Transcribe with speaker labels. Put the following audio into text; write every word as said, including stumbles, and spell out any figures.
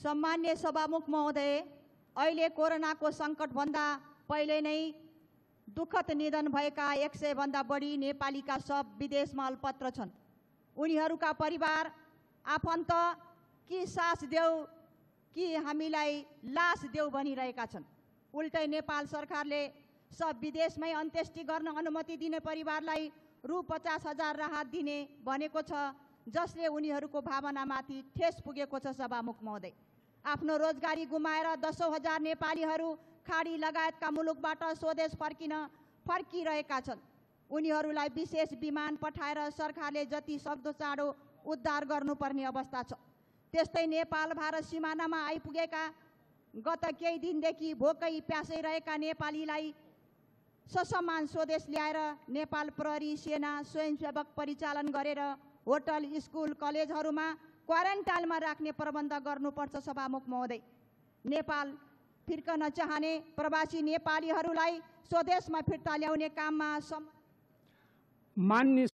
Speaker 1: सम्मान्य सभामुख महोदय, अहिले कोरोनाको सङ्कटभन्दा पहिले नै दुःखद निधन भएका एक सय भन्दा बढी नेपालीका शव विदेशमा अल्पत्र छन्। उनीहरूका परिवार आफन्त कि सास देऊ कि हामीलाई लास देऊ भनिरहेका छन्। उल्टै नेपाल सरकारले शव विदेशमै अन्त्येष्टि गर्न अनुमति दिने परिवारलाई रु पचास हजार राहत दिने भनेको छ, जसले उनीहरूको भावनामाथि ठेस पुगेको छ। सभामुख महोदय, आफ्नो रोजगारी गुमाएर दसौं हजार नेपालीहरू खाडी लगायतका मुलुकबाट स्वदेश फर्किन फर्किरहेका छन्। उनीहरूलाई विशेष विमान पठाएर सरकारले जति सक्दो चाँडो उद्धार गर्नुपर्ने अवस्था छ। त्यस्तै नेपाल भारत सिमानामा आइपुगेका गत केही दिनदेखि भोकै प्यासै रहेका नेपालीलाई ससम्मान स्वदेश ल्याएर नेपाल प्रहरी, सेना, स्वयंसेवक परिचालन गरेर होटल, स्कुल, कलेजहरूमा क्वारेन्टाइनमा राख्ने प्रबन्ध गर्नुपर्छ। सभामुख महोदय, नेपाल फिर्कन चाहने प्रवासी नेपालीहरूलाई स्वदेशमा फिर्ता ल्याउने काममा मान्य